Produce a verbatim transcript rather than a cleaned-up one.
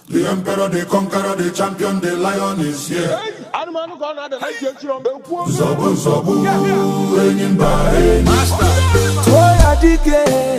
The emperor, the conqueror, the champion, the lion is here. Zobu, zobu, hanging by. Master.